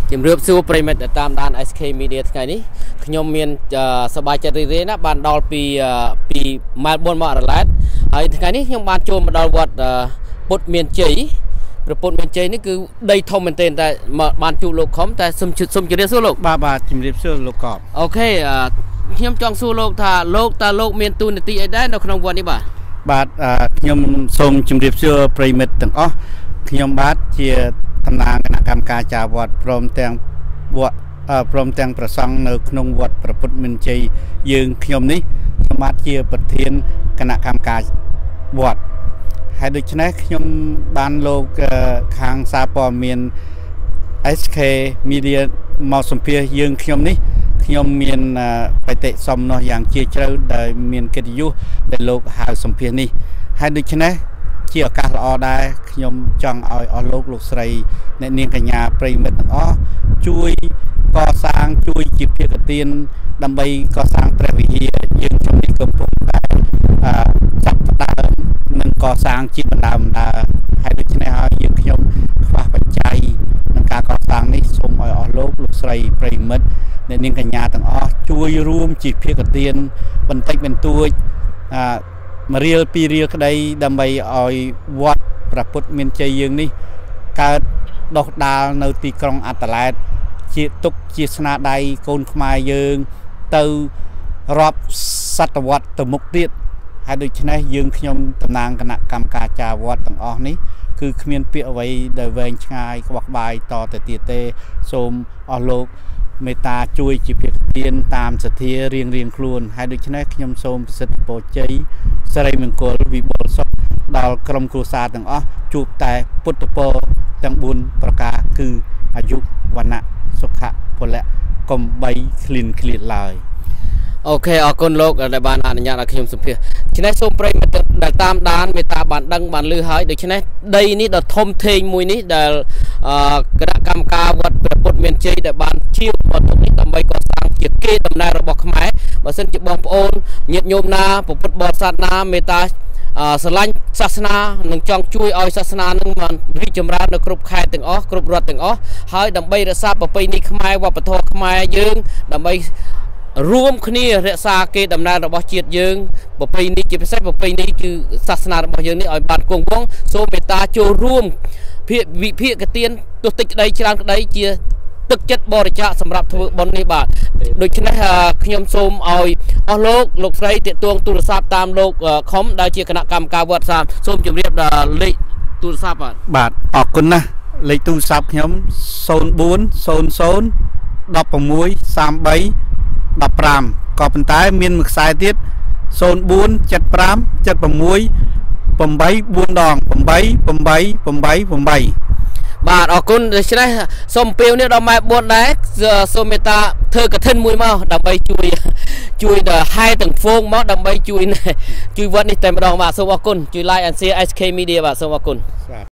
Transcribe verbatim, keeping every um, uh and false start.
ជំរាបសួរប្រិមិត្តតាមដាន เอส เค Media ថ្ងៃនេះខ្ញុំមានសប្បាយចិត្តរីករាយណាស់បានដល់ពីពី Melbourne មក Adelaide ហើយថ្ងៃនេះខ្ញុំបានចូលមកដល់វត្តពុទ្ធមានជ័យព្រះពុទ្ធមានជ័យនេះគឺដីធំមែនទែនតែបានជួបលោកខំតែសូមសូមជម្រាបសួរលោកបាទបាទជម្រាបសួរលោកកបអូខេខ្ញុំចង់សួរលោកថាលោកតើលោកមានទូនាទីអីដែរនៅក្នុងវត្តនេះបាទបាទខ្ញុំសូមជម្រាបសួរប្រិមិត្តទាំងអស់ខ្ញុំបាទជាតំណាងគណៈកម្មការចាវត្តព្រមទាំងវត្តព្រមទាំងប្រសង់នៅក្នុងវត្តព្រះពុទ្ធមានជ័យយើងខ្ញុំនេះខ្ញុំបាទជាប្រធានគណៈកម្មការវត្តហើយដូច្នេះខ្ញុំបានលោកខាងសារព័ត៌មាន เอส เค Media មកសម្ភាសយើងខ្ញុំនេះខ្ញុំមានបេតិសំណោះយ៉ាងជ្រាលជ្រៅដែលមានកិត្តិយសដែលលោកហៅសម្ភាសនេះហើយដូច្នេះជាឱកាសល្អដែរខ្ញុំចង់ឲ្យអស់លោកលោកស្រីអ្នកនាងកញ្ញាប្រិមិត្តទាំងអស់ជួយកសាងជួយជាភាគទានដើម្បីកសាងព្រះវិហារយើងខ្ញុំនេះកំពុងតែចាប់ផ្ដើមនិងកសាងជាបណ្ដើមបណ្ដើហើយដូច្នេះហើយយើងខ្ញុំខ្វះបច្ច័យក្នុងការកសាងនេះសូមឲ្យអស់លោកលោកស្រីប្រិមិត្តអ្នកនាងកញ្ញាទាំងអស់ជួយរួមជាភាគទានបន្តិចបន្តួចអឺមួយរៀលពីររៀលក្តីដើម្បីឲ្យវត្តព្រះពុទ្ធមានជ័យយើងនេះកើតដុះដាលនៅទីក្រុងអាដាលេដជាទុកជាស្នាដៃកូនខ្មែរយើងទៅរាប់សតវត្សទៅមុខទៀតហើយដូច្នេះយើងខ្ញុំតំណាងគណៈកម្មការចាវត្តទាំងអស់នេះគឺគ្មានពាក្យអ្វីដែលវែងឆ្ងាយក្បោះក្បាយតទៅទៀតទេសូមអស់លោកមេត្តាជួយជាភាគទានតាមសទ្ធារៀងរៀងខ្លួនហើយដូច្នេះខ្ញុំសូមប្រសិទ្ធពរជ័យសិរីមង្គលវិបុលសុខដល់ក្រុមគ្រួសារទាំងអស់ជួបតែពុទ្ធពរទាំងបួនប្រការគឺអាយុវណ្ណៈសុខៈពលៈកុំបីឃ្លានឃ្លាតឡើយអូខេអរគុណលោកដែលបានអនុញ្ញាតឲ្យខ្ញុំសម្ភាសដូច្នេះសូមប្រិយមិត្តដែលតាមដានមេត្តាបានដឹងបានឮហើយដូច្នេះដីនេះដ៏ធំធេងមួយនេះដែលគណៈកម្មការវត្តព្រះពុទ្ធមានជ័យដែលបានជាវត្តនេះដើម្បីកសាងជាកេរដំណែលរបស់ខ្មែរបើសិនជាបងប្អូនញាតិញោមណាពុទ្ធបរិស័ទណាមេត្តាស្រឡាញ់សាសនានិងចង់ជួយឲ្យសាសនានឹងបានរីកចម្រើននៅគ្រប់ខេត្តទាំងអស់គ្រប់រដ្ឋទាំងអស់ហើយដើម្បីរក្សាប្រពៃណីខ្មែរវប្បធម៌ខ្មែរយើងដើម្បីរួមគ្នារក្សាកេរដំណែលរបស់ជាតិយើងប្រពៃណីជាពិសេសប្រពៃណីគឺសាសនារបស់យើងនេះឲ្យបានគង់វង្សសូមមេត្តាចូលរួមភាគវិភាគទានទោះតិចក្តីច្រើនក្តីជាទឹកចិត្តបរិច្ចាគសម្រាប់ធ្វើបុណ្យនេះបាទដូច្នេះខ្ញុំសូមឲ្យអស់លោកលោកស្រីទាក់ទងទូរស័ព្ទតាមលោកខំដែលជាគណៈកម្មការវត្តសាមសូមជម្រាបដល់លេខទូរស័ព្ទបាទបាទអរគុណណាស់លេខទូរស័ព្ទខ្ញុំศูนย์ bốn ศูนย์ ศูนย์ หก หก สาม បី ដប់ប្រាំក៏ប៉ុន្តែមានមួយខ្សែទៀតศูนย์ bốn เจ็ด ห้า เจ็ด หก แปด បួន ដង แปด แปด แปด แปด แปดបាទអរគុណដូច្នេះសូមពេលនេះដល់ម៉ែបួនដែរសូមមេត្តាធ្វើកឋិនមួយមកដើម្បីជួយជួយដល់ហែទាំងហ្វូងមកដើម្បីជួយជួយវត្តនេះតែម្ដងបាទសូមអរគុណជួយ like and share เอส เค Media បាទសូមអរគុណ